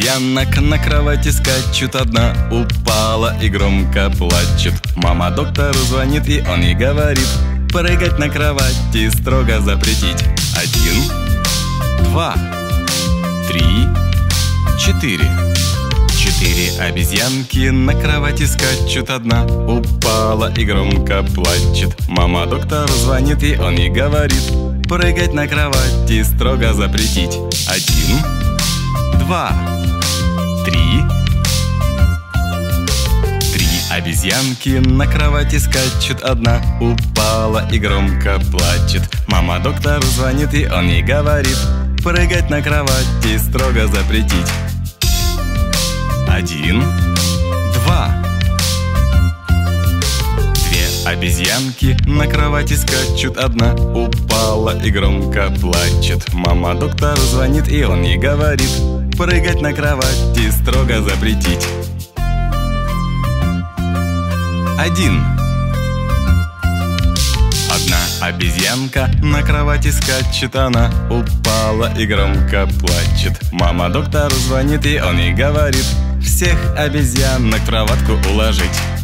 обезьянок на кровати скачут. Одна упала и громко плачет. Мама доктору звонит, и он ей говорит: прыгать на кровати строго запретить. 1, 2, 3, 4. 4 обезьянки на кровати скачут. Одна упала и громко плачет. Мама доктору звонит, и он ей говорит: прыгать на кровати строго запретить. 1, 2, 3. 3 обезьянки на кровати скачут. Одна упала и громко плачет. Мама доктору звонит, и он ей говорит: прыгать на кровати строго запретить. 1, 2. 2 обезьянки на кровати скачут. Одна упала и громко плачет. Мама доктору звонит, и он ей говорит: прыгать на кровати строго запретить. 1. Одна обезьянка на кровати скачет. Она упала и громко плачет. Мама доктору звонит, и он ей говорит: всех обезьянок в кроватку уложить.